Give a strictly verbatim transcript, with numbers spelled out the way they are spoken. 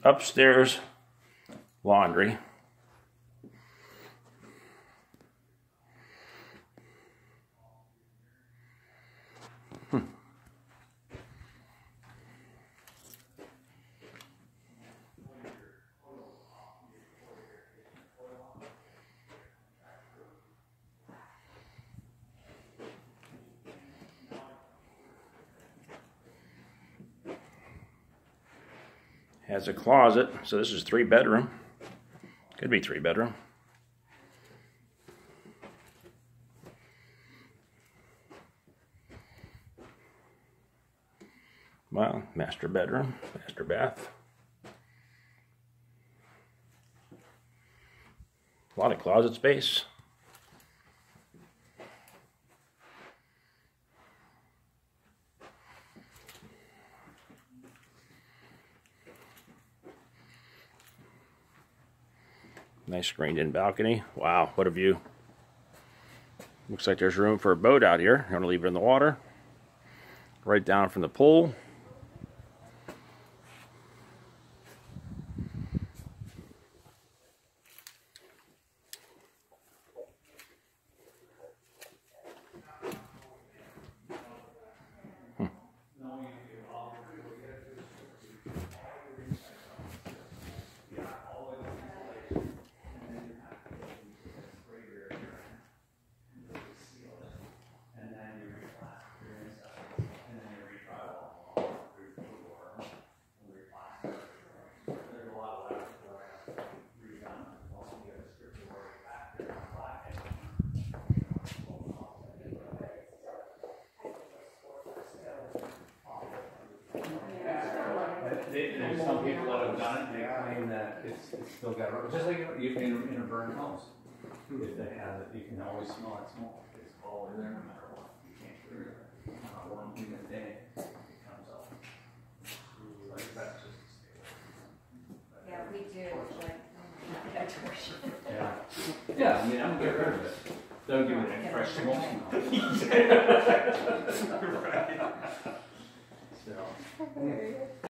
upstairs laundry. Hmm. Has a closet, so this is three bedroom. Could be three bedroom. Well, master bedroom, master bath. A lot of closet space. Nice screened-in balcony. Wow, what a view. Looks like there's room for a boat out here. I'm going to leave it in the water. Right down from the pool. Hmm. There's some people that have done it, they claim that it's, it's still got, just like you can in a burned house. If they have it, you can always smell it smoke. It's all in there no matter what. You can't get rid of it. Uh, one thing a day, it comes out. Like that's just a Yeah, we do, like, yeah. Yeah, I mean, I'm gonna get rid of it. Don't give it any fresh smoke smell. Right. So.